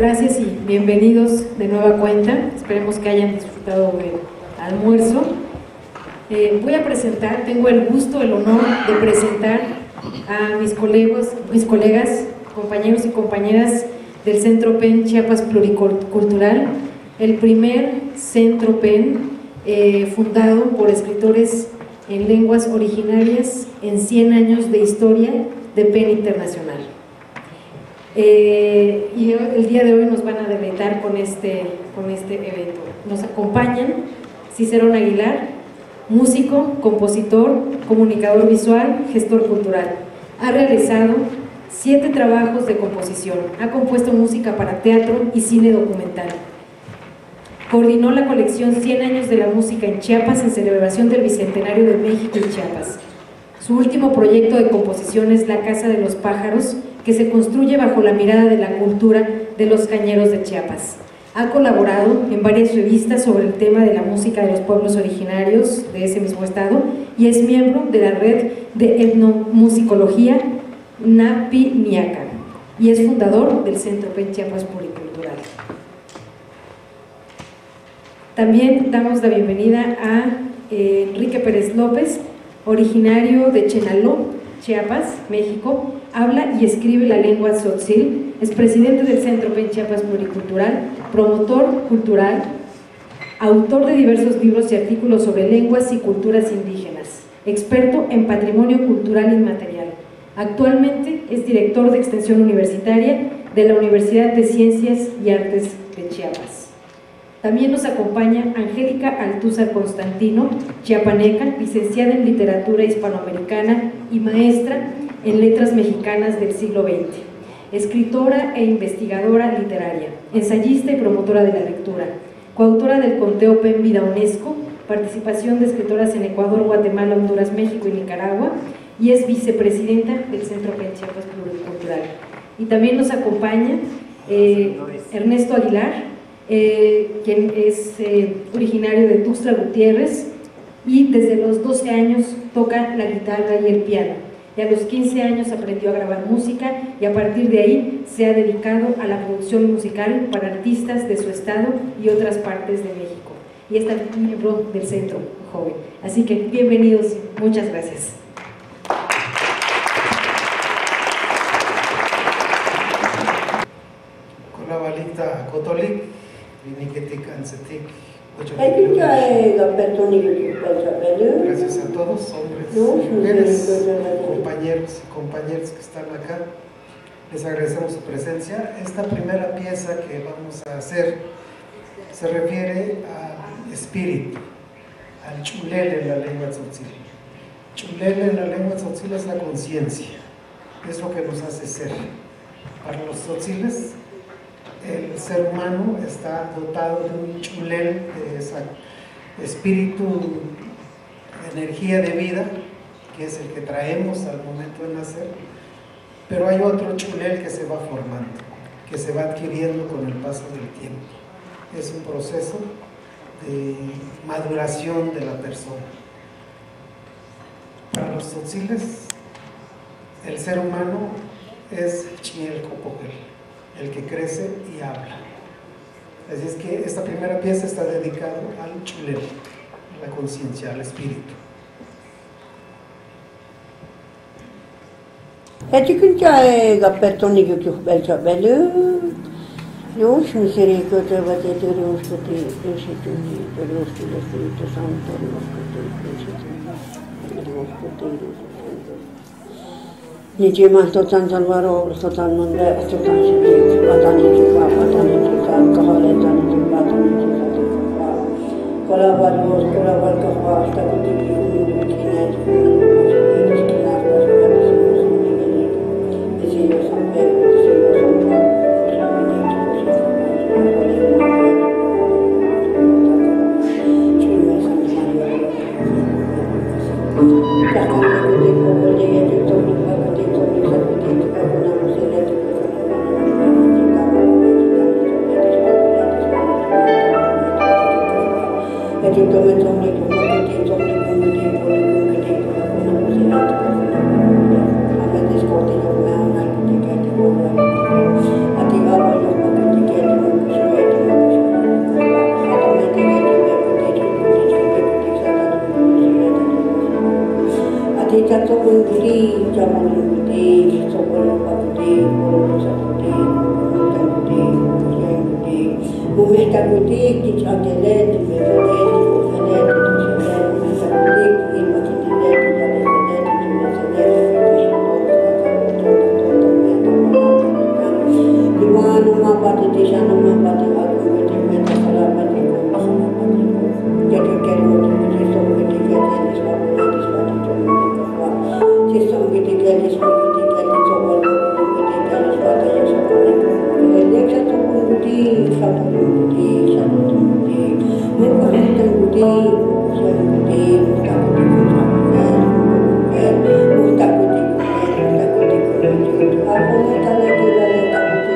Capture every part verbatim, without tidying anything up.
gracias y bienvenidos de nueva cuenta. Esperemos que hayan disfrutado del almuerzo. Eh, voy a presentar, tengo el gusto, el honor de presentar a mis colegas, mis colegas, compañeros y compañeras del Centro Pen Chiapas Pluricultural, el primer Centro Pen eh, fundado por escritores en lenguas originarias en cien años de historia de Pen Internacional. Eh, y el día de hoy nos van a deleitar con este, con este evento. Nos acompañan Cicerón Aguilar, músico, compositor, comunicador visual, gestor cultural. Ha realizado siete trabajos de composición, ha compuesto música para teatro y cine documental. Coordinó la colección cien años de la música en Chiapas en celebración del Bicentenario de México y Chiapas. Su último proyecto de composición es La Casa de los Pájaros, que se construye bajo la mirada de la cultura de los cañeros de Chiapas. Ha colaborado en varias revistas sobre el tema de la música de los pueblos originarios de ese mismo estado y es miembro de la red de etnomusicología Napi-Miaca y es fundador del Centro Pen Chiapas Pluricultural. También damos la bienvenida a eh, Enrique Pérez López, originario de Chenaló, Chiapas, México. Habla y escribe la lengua tzotzil, es presidente del Centro Pen Chiapas Pluricultural, promotor cultural, autor de diversos libros y artículos sobre lenguas y culturas indígenas, experto en patrimonio cultural inmaterial. Actualmente es director de extensión universitaria de la Universidad de Ciencias y Artes de Chiapas. También nos acompaña Angélica Altúzar Constantino, chiapaneca, licenciada en literatura hispanoamericana y maestra en letras mexicanas del siglo veinte, escritora e investigadora literaria, ensayista y promotora de la lectura, coautora del conteo Pen Vida UNESCO, participación de escritoras en Ecuador, Guatemala, Honduras, México y Nicaragua, y es vicepresidenta del Centro Pen Chiapas Pluricultural. Y también nos acompaña eh, Ernesto Aguilar, eh, quien es eh, originario de Tuxtla Gutiérrez y desde los doce años toca la guitarra y el piano. Y a los quince años aprendió a grabar música y a partir de ahí se ha dedicado a la producción musical para artistas de su estado y otras partes de México. Y es también miembro del Centro Joven. Así que bienvenidos, muchas gracias. Con la balita Cotolik, Viniquetic Ancetic. Gracias a todos, hombres, mujeres, compañeros y compañeras que están acá. Les agradecemos su presencia. Esta primera pieza que vamos a hacer se refiere al espíritu, al chulel en la lengua tzotzil. Chulel en la lengua tzotzil es la conciencia, es lo que nos hace ser. Para los tzotziles, el ser humano está dotado de un chulel, de ese espíritu, energía de vida, que es el que traemos al momento de nacer, pero hay otro chulel que se va formando, que se va adquiriendo con el paso del tiempo. Es un proceso de maduración de la persona. Para los tzotziles, el ser humano es Chielcopocel, el que crece y habla. Así es que esta primera pieza está dedicada al chulel, a la conciencia, al espíritu. Etikuncha gapertoni que belcha belu. Yo me seré que te va a tener un escote, un escote, un escote, un Espíritu Santo, un escote, un escote, un escote. Ni che más total salvaro, total nombre, total sitio, patani chica, patani chica, kahale tani chica, patani chica. Colaborador, colaborador, kahwa, hasta que te pido, te quiero, te Attivavo takutik, tic angelet, mevelet, kokalet, tuselet, metakutik, ilma kitilet, jaleselet, tumeselet, fepishonot, kakarotot, Limano mapati tisana mapati aku beti meta salapati ko masalapati ko. Jadi keri mati beti som beti keti di slabu nati slati tumi di kahwa. Si som beti keti som beti keti sobal beti beti keti slata ya sapone ko. Lek satu pun beti satu beti satu beti. Muka hitam beti muka siang beti muka beti kucang beti muka beti kucang muka beti kucang beti. Aku meta lagi lagi tak beti.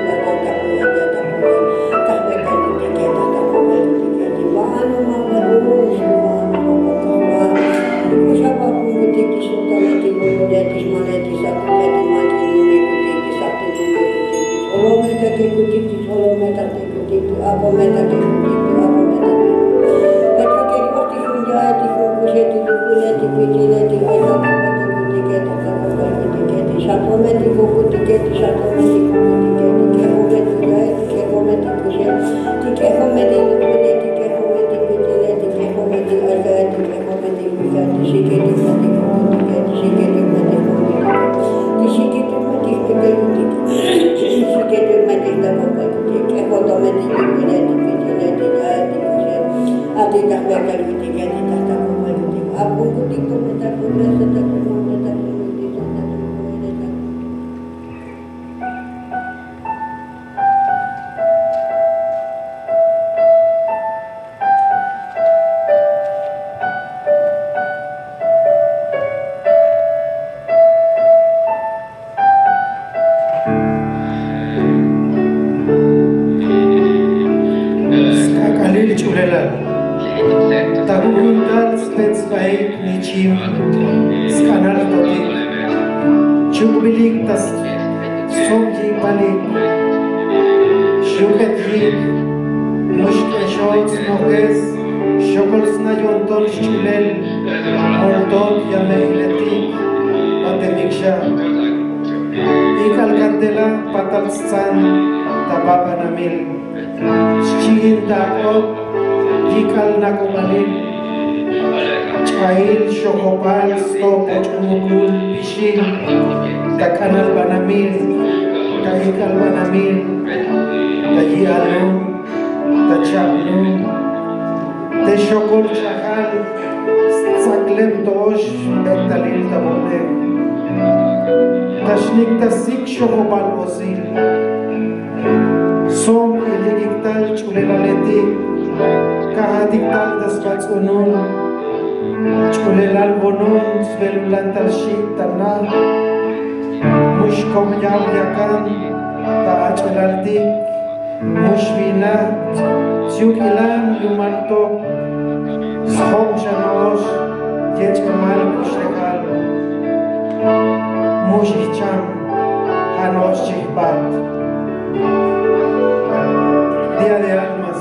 Día de almas,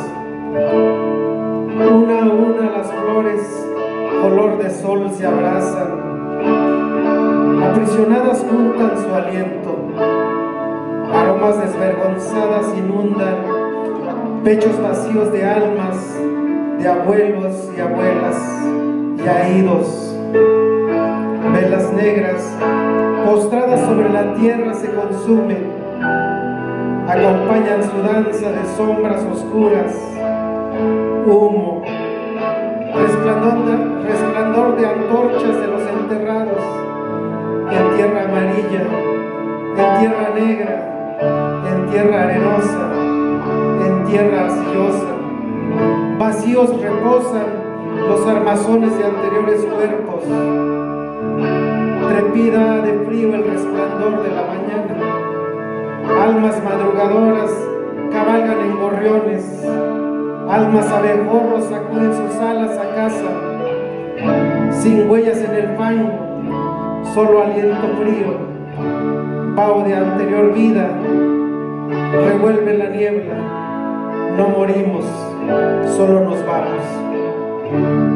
una a una las flores, color de sol se abrazan, aprisionadas juntan su aliento, aromas desvergonzadas inundan, pechos vacíos de almas, de abuelos y abuelas, yaídos, velas negras, postradas sobre la tierra se consumen, acompañan su danza de sombras oscuras, humo, resplandor, resplandor de antorchas de los enterrados, en tierra amarilla, en tierra negra, en tierra arenosa, en tierra arcillosa. Vacíos reposan los armazones de anteriores cuerpos, trepida de frío el resplandor de la mañana. Almas madrugadoras cabalgan en gorriones, almas abejorros sacuden sus alas a casa, sin huellas en el fango, solo aliento frío, vaho de anterior vida, revuelve la niebla, no morimos, solo nos vamos.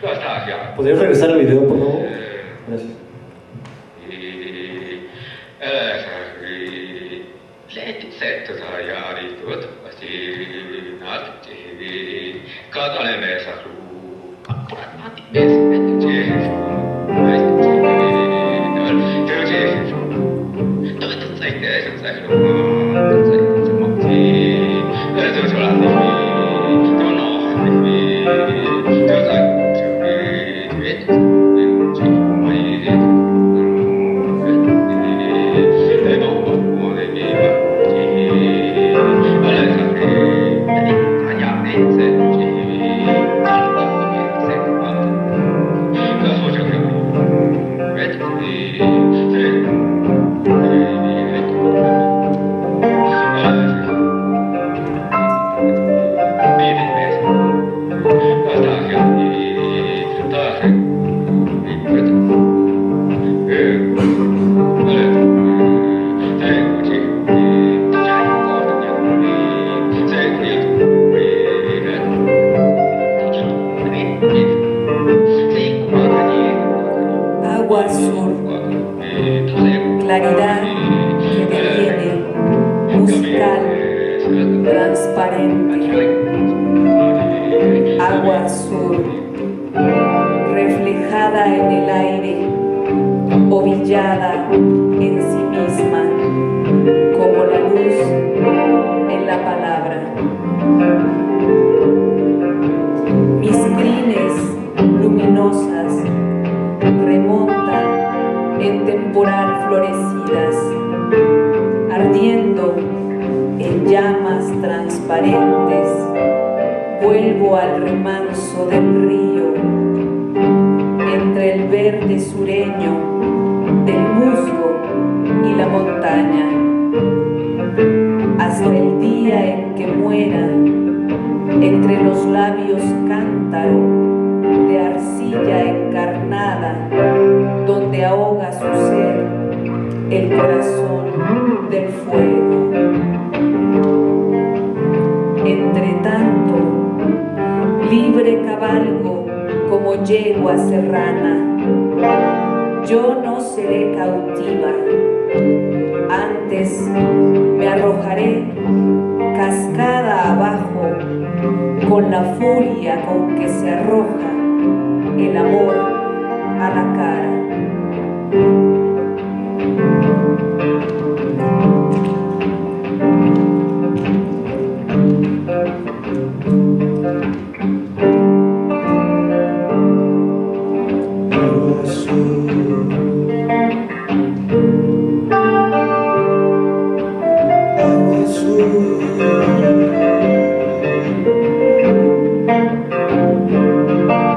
¿Podrías regresar al video, por favor? Gracias. Agua azul, claridad que deviene, musical, transparente. Agua azul, reflejada en el aire, ovillada en sí misma, como la luz en la palabra. Mis crines luminosas remontan en temporal florecidas, ardiendo en llamas transparentes. Vuelvo al remanso del río, entre el verde sureño del musgo y la montaña, hasta el día en que muera, entre los labios cántaro de arcilla encarnada, donde ahoga su ser el corazón del fuego. Entre tanto, libre cabalgo como yegua serrana, yo no seré cautiva, antes me arrojaré cascada abajo con la furia con que se arroja el amor a la cara. Agua azul,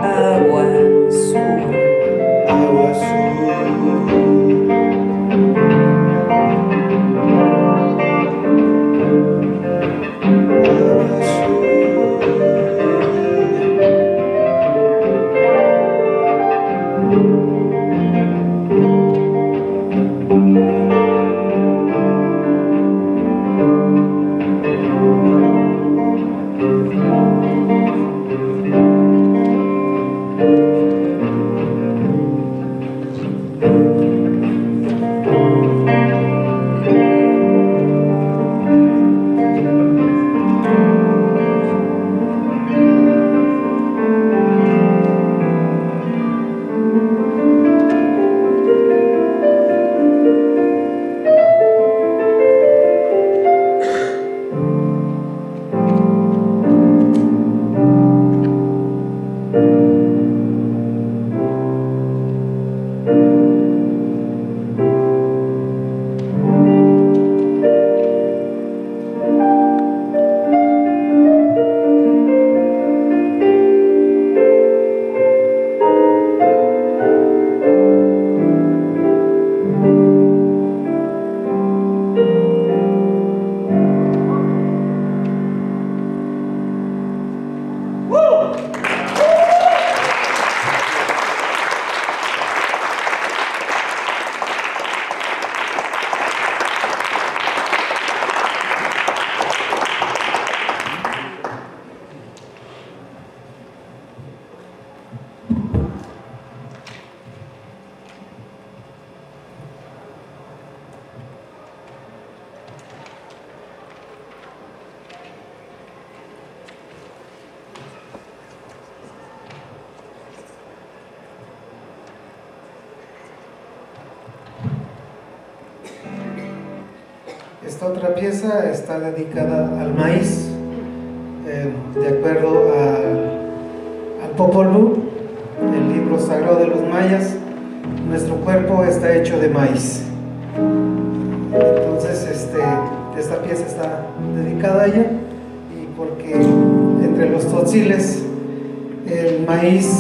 Esta otra pieza está dedicada al maíz, eh, de acuerdo a, al Popol Vuh, el libro sagrado de los mayas. Nuestro cuerpo está hecho de maíz. Entonces este, esta pieza está dedicada a ella, y porque entre los tzotziles el maíz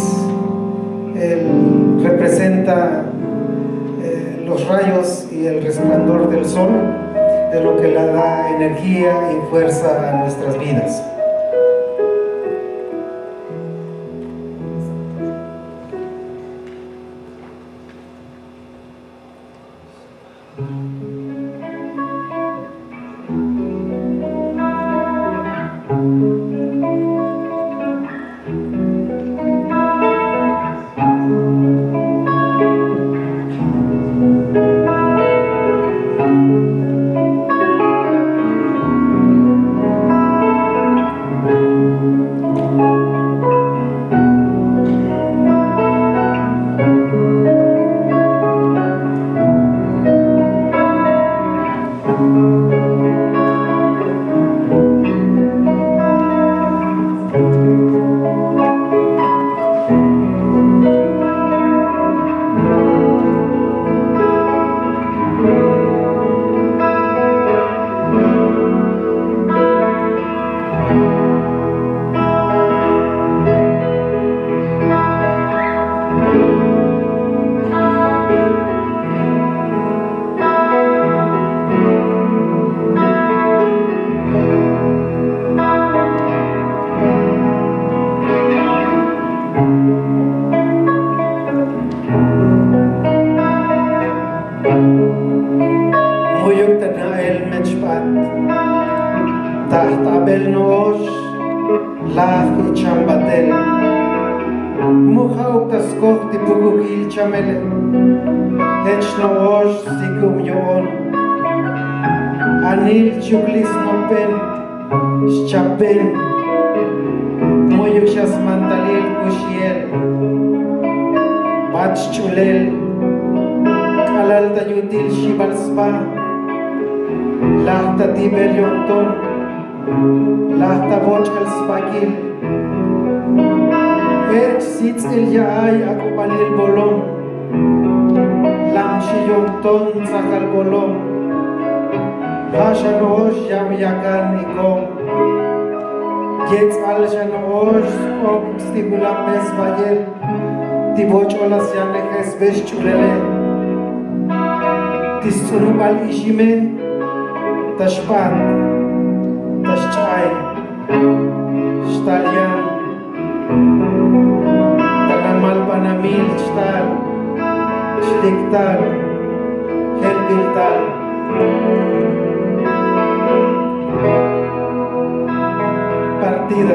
el, representa eh, los rayos y el resplandor del sol, de lo que le da energía y fuerza a nuestras vidas. Anil chuklis no pen, chapen, moyuchas mantalil kushiel, bach chulel, kalal tayutil shibal spa, lahta tibel yonton, lahta bochkal spakil, ech sitz el yaay akubalil bolon, lam shiyonton sakal bolon. Hashanosh yam yakan ikom, Yetz al shanosh kom stibulam besvayel, Tiboch olas yaneches besh chulele, Tisunu al ishime, Tashpan, Tashchay, Shtalyan, Tanamal panamil shtal, Shtiktal, Helbiltal. Partida.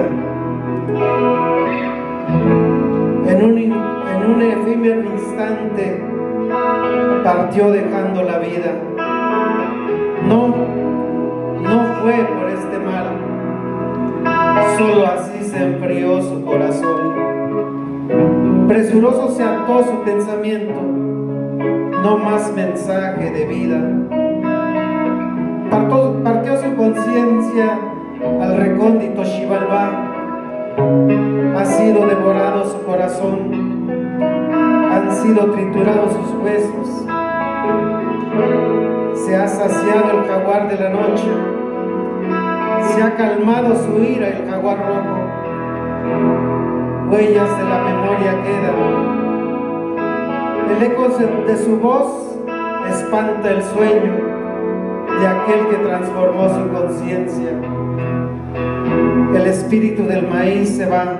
En un, en un efímero instante partió dejando la vida. No, no fue por este mal, solo así se enfrió su corazón. Presuroso se ató su pensamiento, no más mensaje de vida. Partió, partió su conciencia al recóndito Xibalbá, ha sido devorado su corazón, han sido triturados sus huesos, se ha saciado el jaguar de la noche, se ha calmado su ira el jaguar rojo, huellas de la memoria quedan, el eco de su voz espanta el sueño de aquel que transformó su conciencia. El espíritu del maíz se va,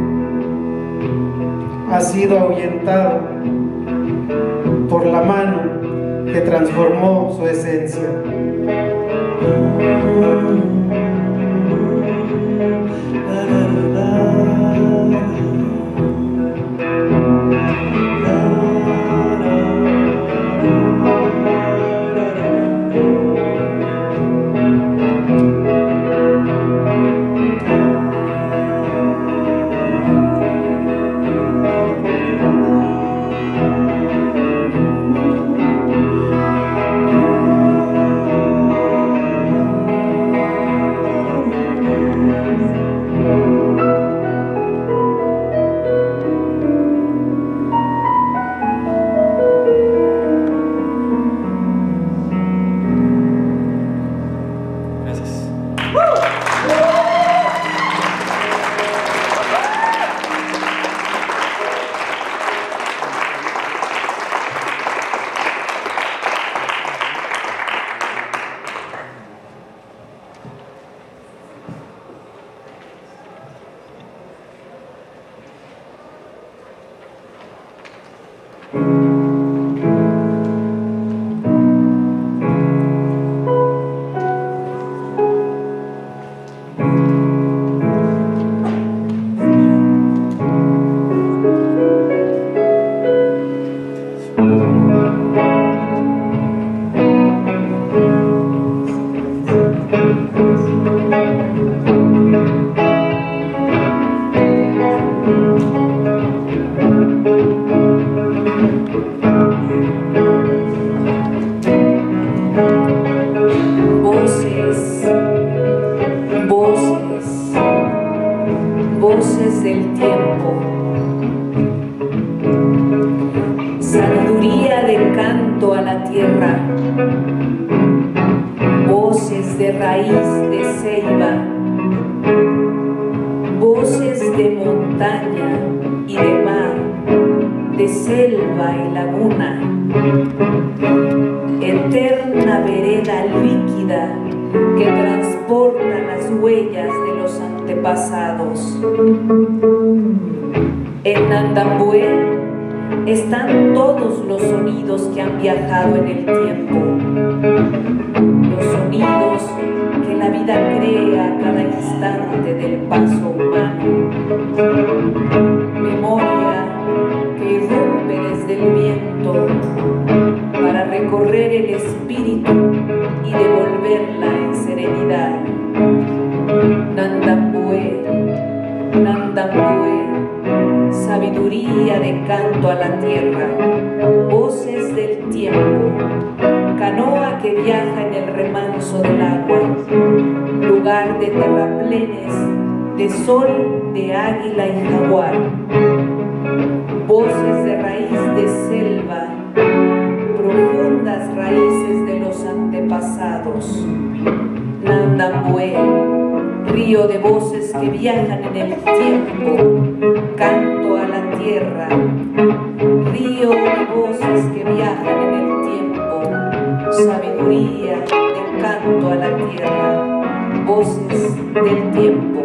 ha sido ahuyentado por la mano que transformó su esencia. En Nandambue están todos los sonidos que han viajado en el tiempo, los sonidos que la vida crea a cada instante del paso humano, memoria que irrumpe desde el viento para recorrer el espíritu y devolverla en serenidad. Nandambue, Nandambue, sabiduría de canto a la tierra, voces del tiempo, canoa que viaja en el remanso del agua, lugar de terraplenes, de sol, de águila y jaguar, voces de raíz de selva, profundas raíces de los antepasados. Nandambue, río de voces que viajan en el tiempo, canto a la tierra, río de voces que viajan en el tiempo, sabiduría de canto a la tierra, voces del tiempo.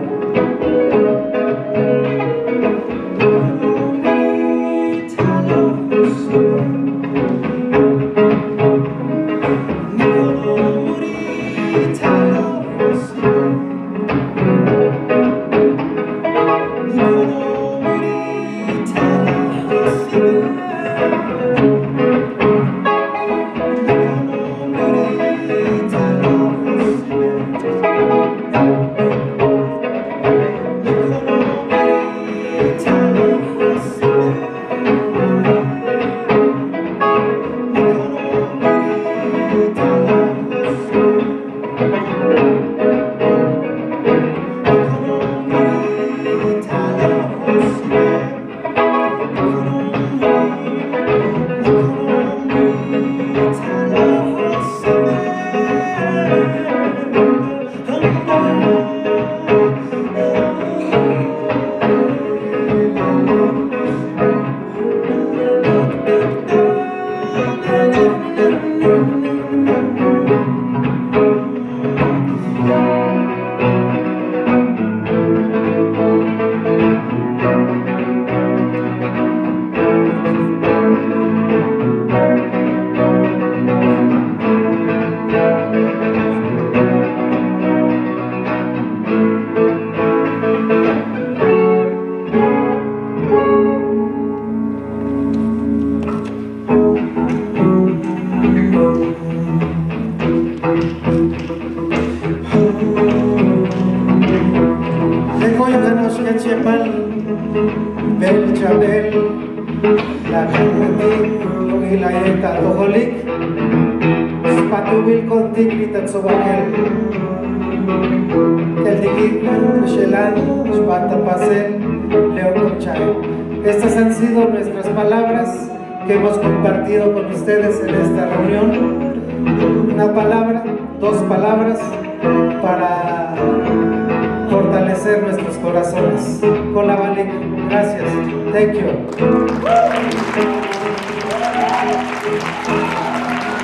Estas han sido nuestras palabras que hemos compartido con ustedes en esta reunión. Una palabra, dos palabras para fortalecer nuestros corazones. Kolavalik, gracias. Thank you.